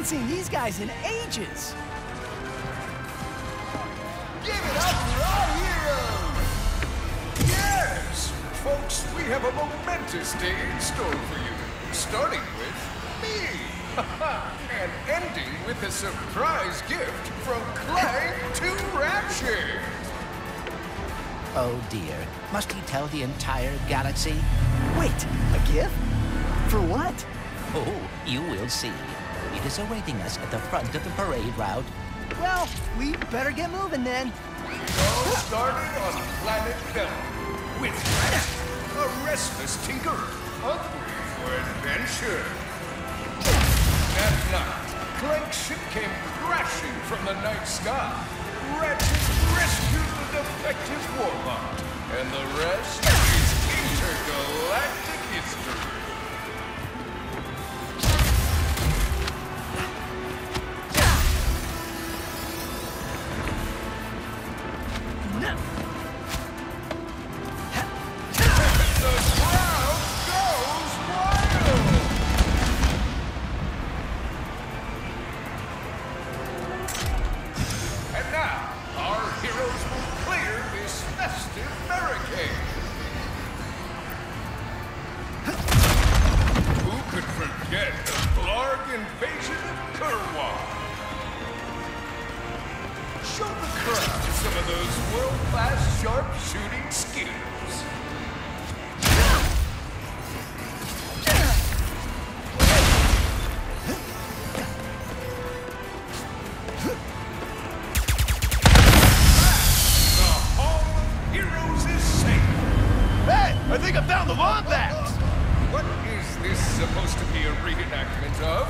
seen these guys in ages. Give it up for our heroes! Yes! Folks, we have a momentous day in store for you. Starting with me. And ending with a surprise gift from Clank to Ratchet. Oh dear. Must he tell the entire galaxy? Wait, a gift? For what? Oh, you will see. It is awaiting us at the front of the parade route. Well, we better get moving then. All starting on planet Hell with Ratchet, a restless tinkerer, hungry for adventure. That night, Clank's ship came crashing from the night sky. Ratchet rescued the defective warbot, and the rest is intergalactic history. Show the crowd some of those world-class sharp-shooting skills. The home of heroes is safe. Hey, I think I found the wombats! What is this supposed to be a reenactment of?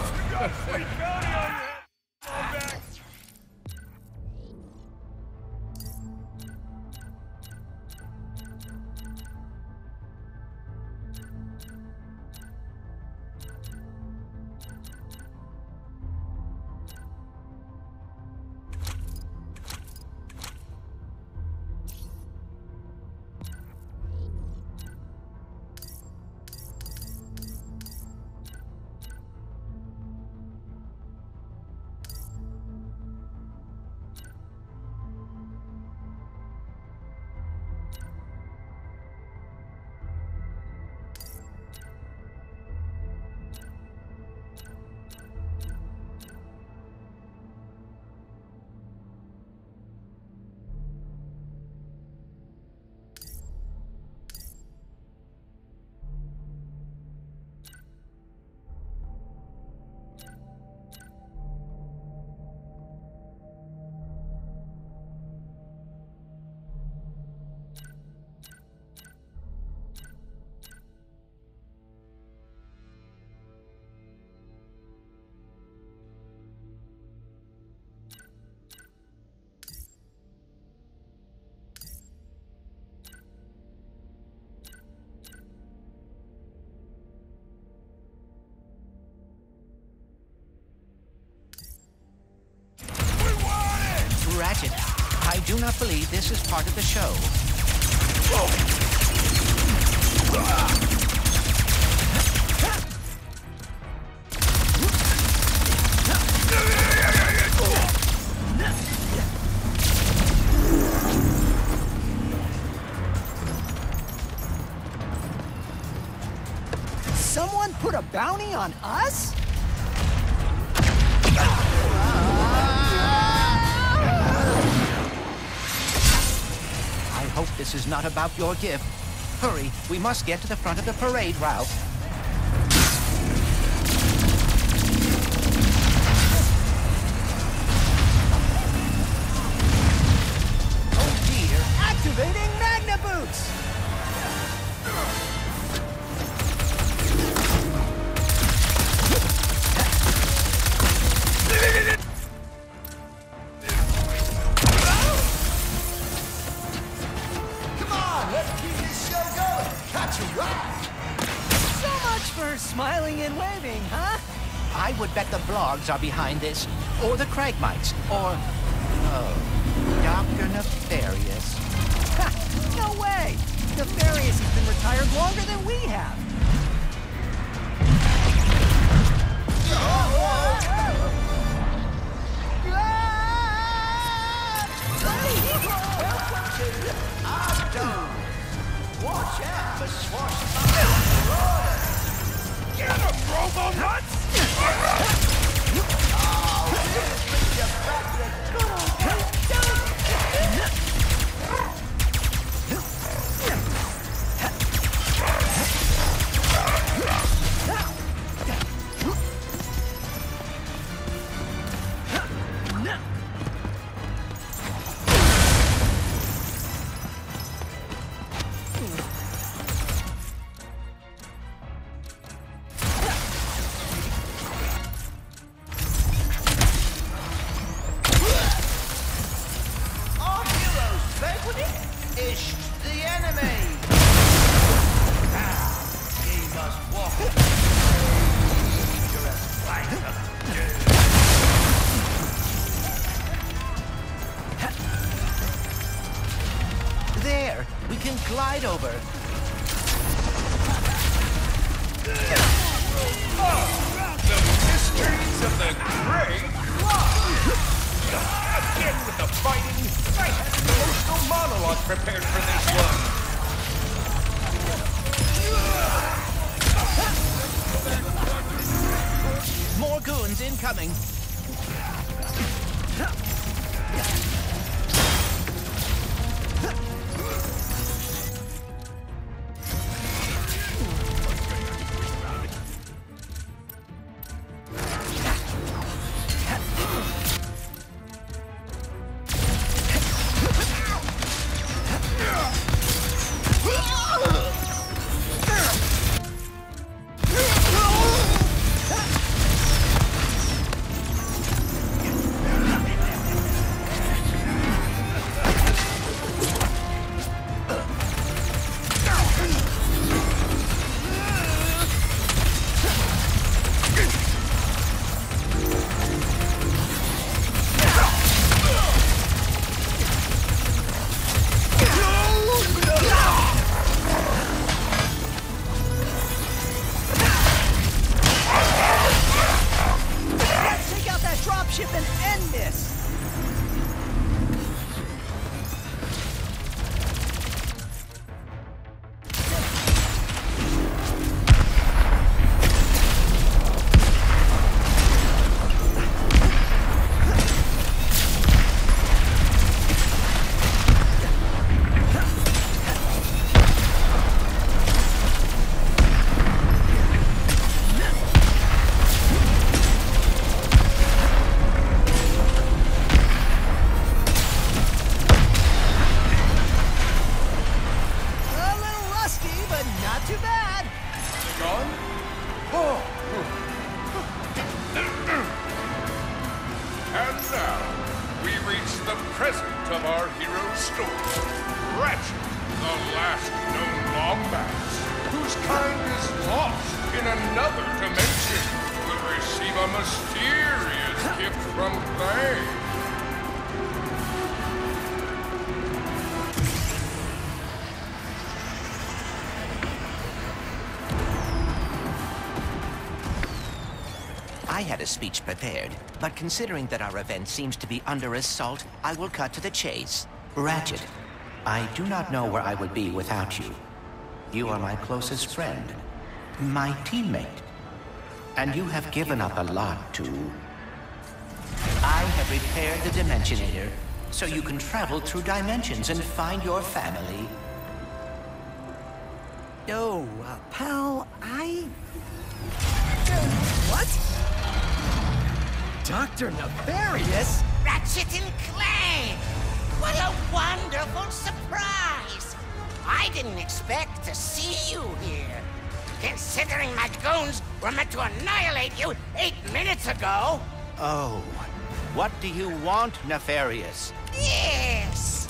Ratchet, I do not believe this is part of the show. Someone put a bounty on us? I hope this is not about your gift. Hurry, we must get to the front of the parade route. Oh dear, activating Magna Boots! Smiling and waving, huh? I would bet the blogs are behind this, or the Cragmites, or... oh, Dr. Nefarious. Ha! No way! Nefarious has been retired longer than we have. Get him, Robo-Nuts! There, we can glide over. The mysteries of the Great Flood! Again with the fighting! I had an emotional monologue prepared for this one. More goons incoming. and end this! And now, we reach the present of our hero's story. Ratchet, the last known Lombax, whose kind is lost in another dimension, will receive a mysterious gift from Clank. I had a speech prepared, but considering that our event seems to be under assault, I will cut to the chase. Ratchet, I do not know where I would be without you. You are my closest friend, my teammate, and you have given up a lot to... I have repaired the Dimensionator, so you can travel through dimensions and find your family. Yo, pal, what? Dr. Nefarious? Ratchet and Clank! What a wonderful surprise! I didn't expect to see you here. Considering my goons were meant to annihilate you 8 minutes ago. Oh, what do you want, Nefarious? Yes!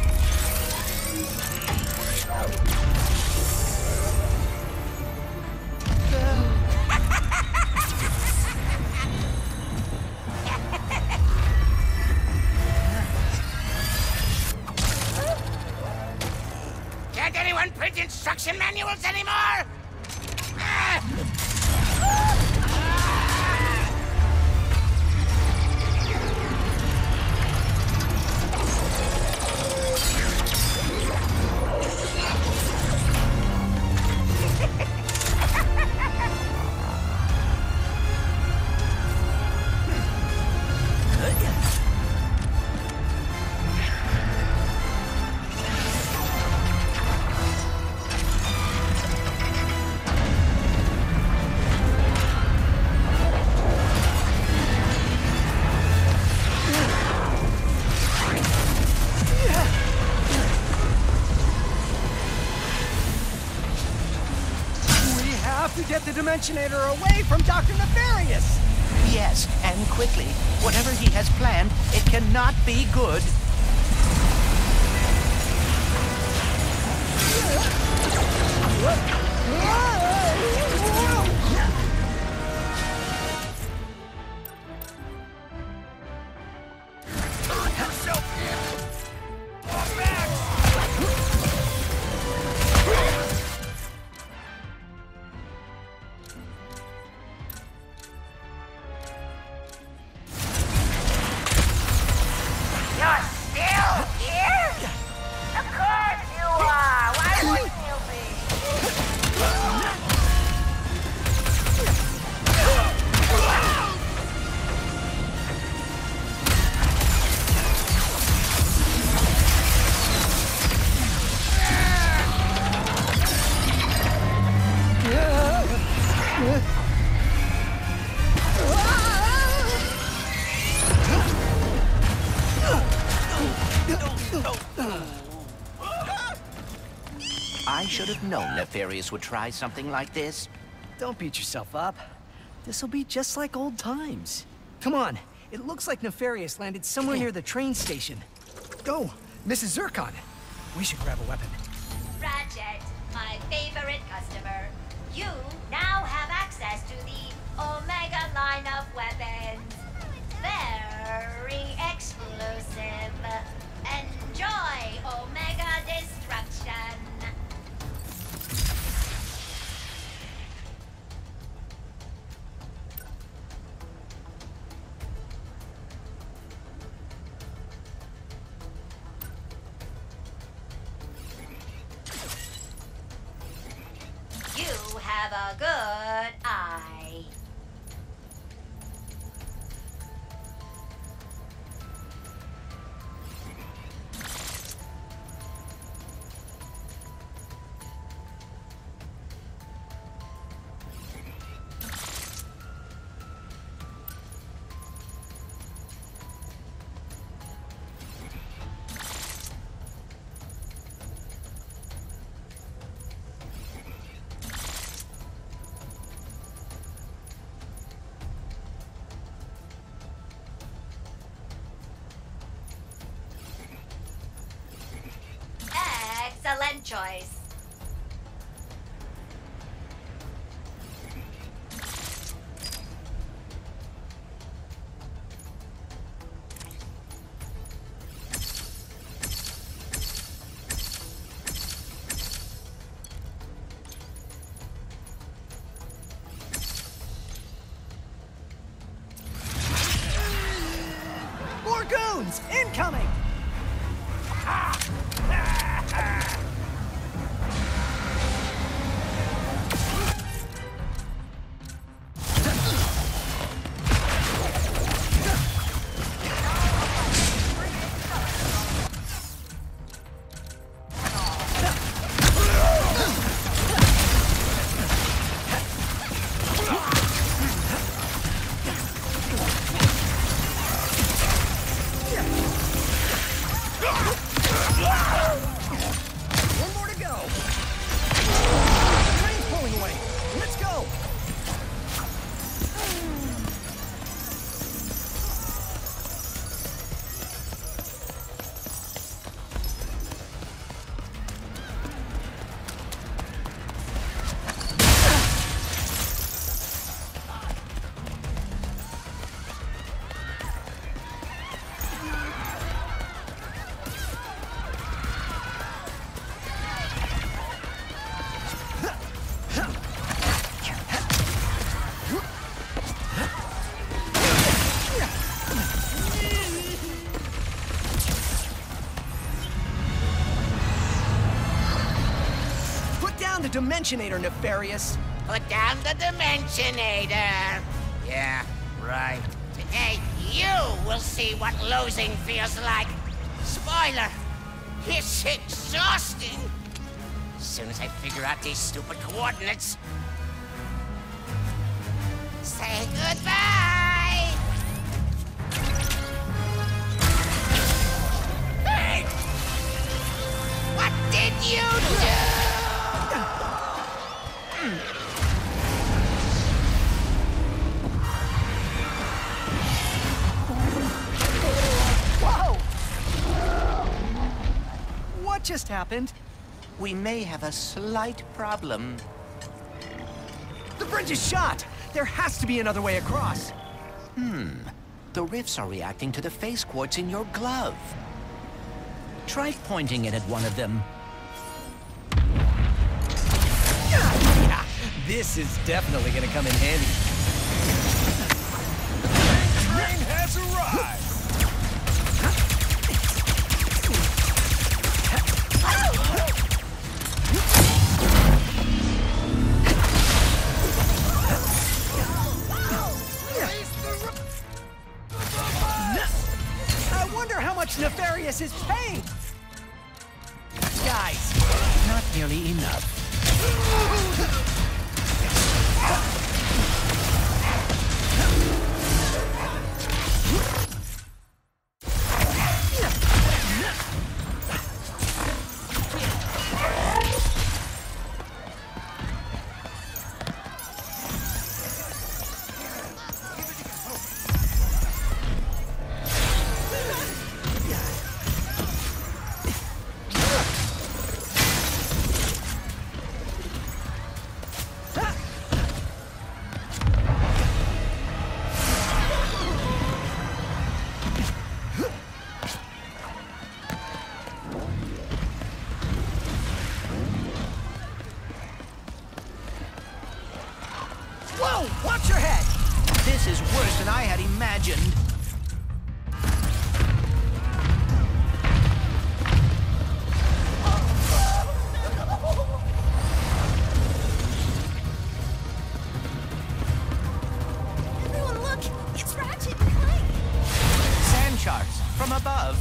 Can't anyone print instruction manuals anymore? Dimensionator away from Dr. Nefarious! Yes, and quickly. Whatever he has planned, it cannot be good. You're still here? Of course you are. Why wouldn't you be? I should have known Nefarious would try something like this. Don't beat yourself up. This'll be just like old times. Come on, it looks like Nefarious landed somewhere near the train station. Go, Mrs. Zircon. We should grab a weapon. Ratchet, my favorite customer. You now have access to the Omega line of weapons. Very exclusive. Enjoy Omega Destruction. You have a good eye. Excellent choice. More goons! Incoming! One more to go. Train's pulling away. Let's go. The Dimensionator, Nefarious. Put down the Dimensionator. Yeah, right. Today, you will see what losing feels like. Spoiler, it's exhausting. As soon as I figure out these stupid coordinates. Say goodbye. Hey! What did you do? What just happened? We may have a slight problem. The bridge is shot! There has to be another way across. The rifts are reacting to the face quartz in your glove. Try pointing it at one of them. Yeah, this is definitely gonna come in handy. Train has arrived! I wonder how much Nefarious is paying! Guys, Not nearly enough. whoa! Watch your head! This is worse than I had imagined. Everyone look! It's Ratchet Clank! Sand sharks from above.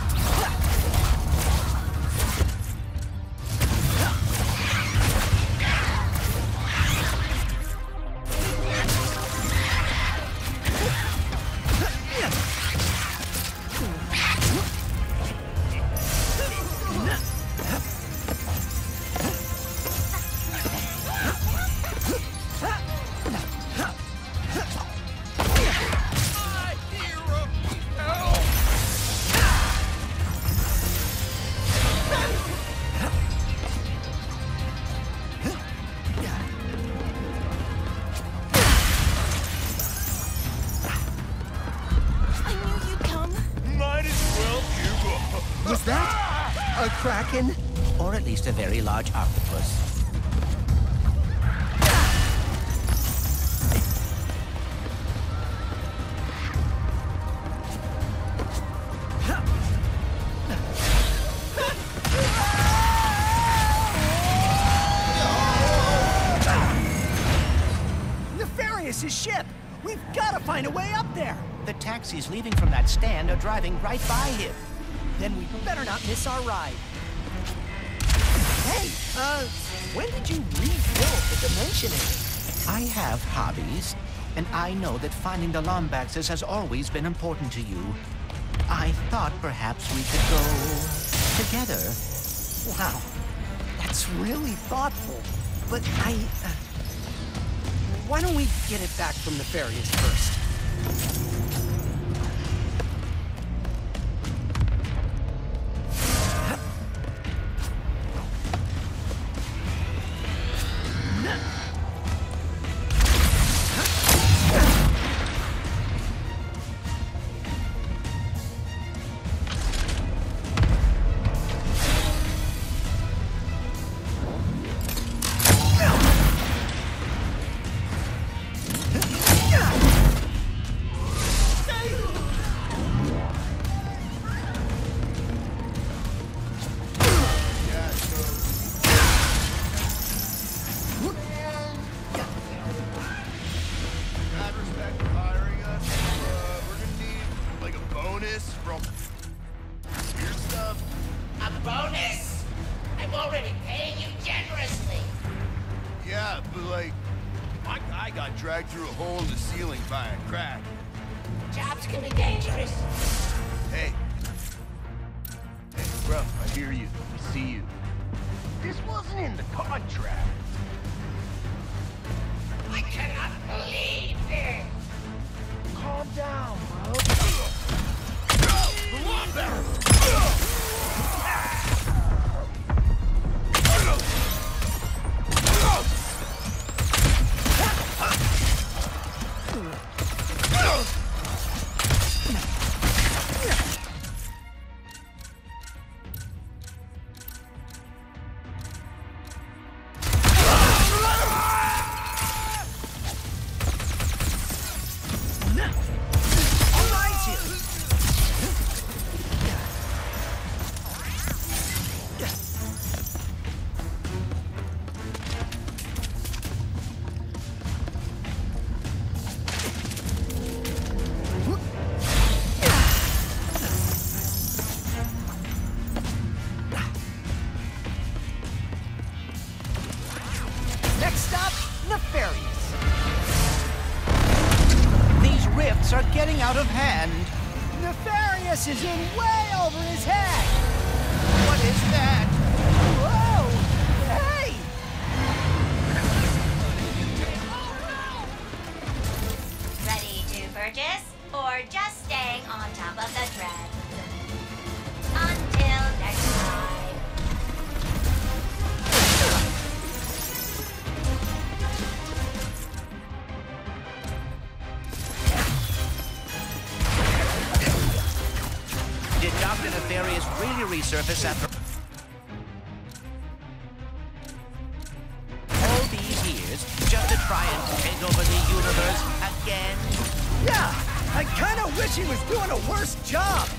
I knew you'd come. Might as well give up. Was that a kraken? Or at least a very large octopus. Nefarious's ship! We've got to find a way up there! The taxis leaving from that stand are driving right by him. Then we better not miss our ride. Hey, when did you rebuild the Dimensionator? I have hobbies, and I know that finding the Lombaxes has always been important to you. I thought perhaps we could go together. Wow, that's really thoughtful. But why don't we get it back from Nefarious first? Mad respect for hiring us. We're gonna need, like, a bonus from your stuff. A bonus? I'm already paying you generously. Yeah, but, like, my guy got dragged through a hole in the ceiling by a crack. Jobs can be dangerous. Hey. Hey, bro, I hear you. I see you. This wasn't in the contract. I cannot believe this. Calm down, bro. The out of hand. Nefarious is in way over his head! What is that? Whoa! Hey! Ready to purchase? Or just staying on top of the trend? Until next time. Did Dr. Nefarious really resurface after all these years just to try and take over the universe again? Yeah! I kinda wish he was doing a worse job!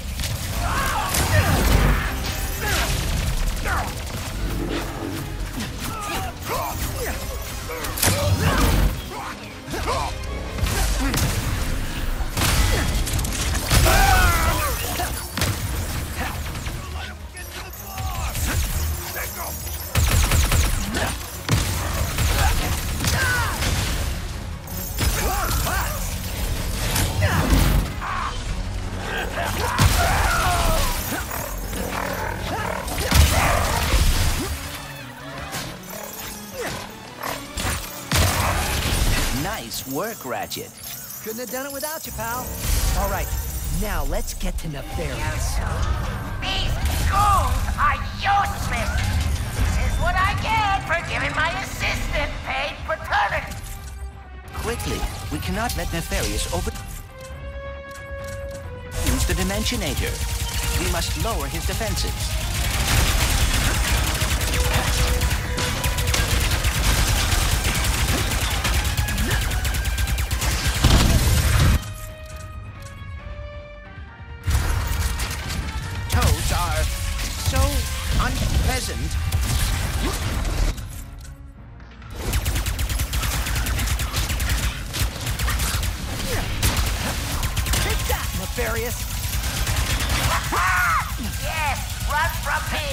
Nice work, Ratchet. Couldn't have done it without you, pal. All right, now let's get to Nefarious. These goons are useless. This is what I get for giving my assistant paid paternity. Quickly, we cannot let Nefarious over... Use the Dimensionator. We must lower his defenses. Toads are so unpleasant. Take that, Nefarious! Yes, run from me.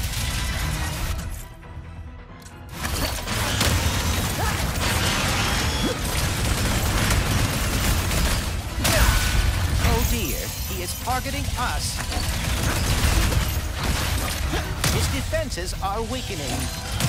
Oh dear, he is targeting us. His defenses are weakening.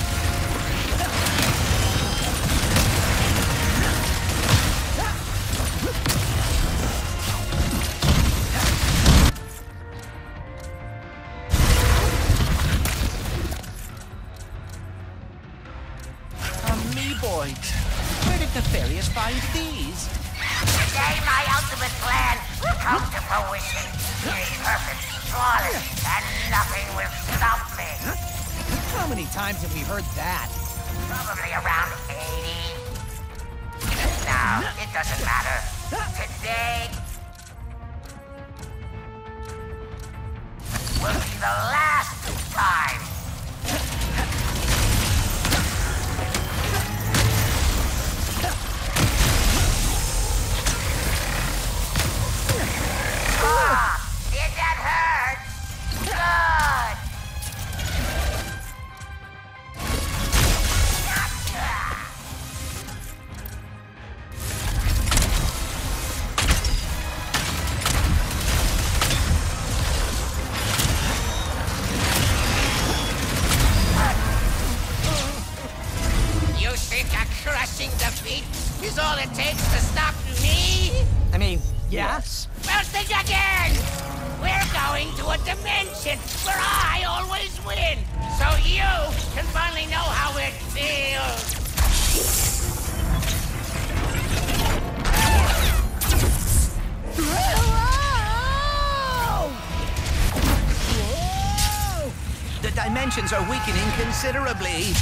Amoeboids. Where did Nefarious find these? Today my ultimate plan will come to fruition. It is perfect, flawless, and nothing will stop me. How many times have we heard that? Probably around 80. No, it doesn't matter. Today will be the last time. Ah, did that hurt? Good. You think a crushing defeat is all it takes to stop me? I mean, yes? Well, think again! We're going to a dimension where I always win, so you can finally know how it feels. Whoa! The dimensions are weakening considerably.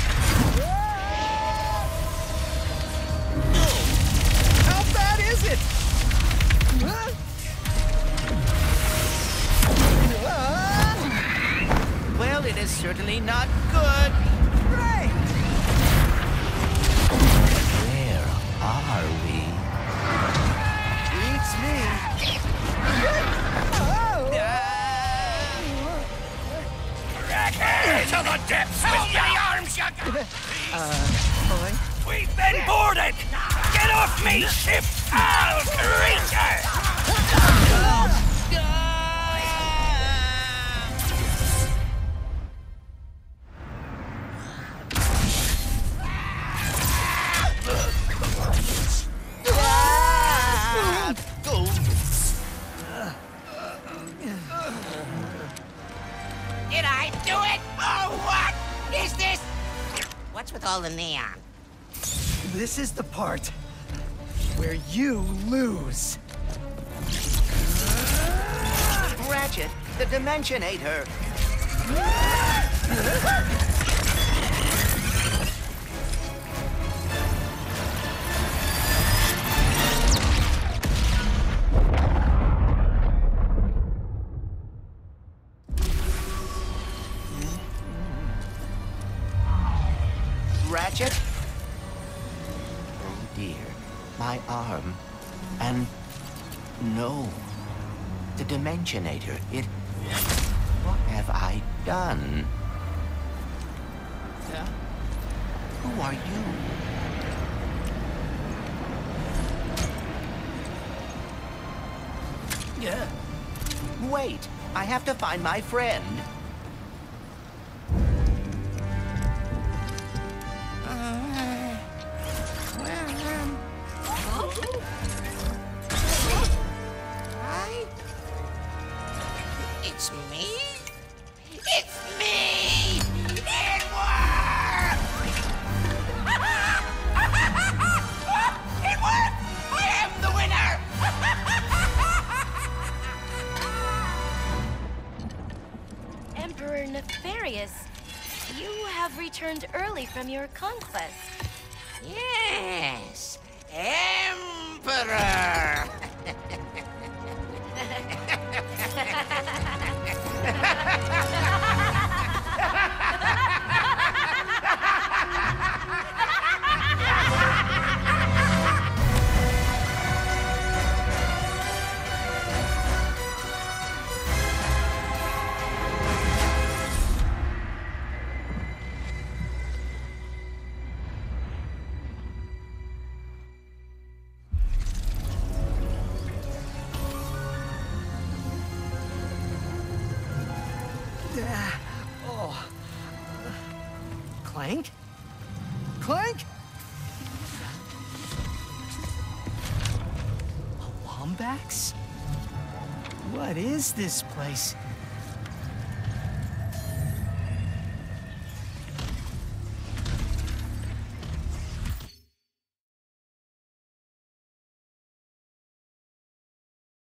How bad is it? Well, it is certainly not good. Right! Where are we? Beats me. To the depths with many arms you got! Boy? We've been boarded! Get off me ship, foul creature! Did I do it? Oh, what is this? What's with all the neon? This is the part where you lose. Ratchet, the Dimensionator. Ratchet? Oh dear, my arm. And no, the Dimensionator, it... What have I done? Who are you? Yeah. Wait, I have to find my friend. Hi? It's me? It's me! It worked! It worked! I am the winner! Emperor Nefarious, you have returned early from your conquest. Yes, Emperor! Oh. Clank? Clank? A Wombax? What is this place?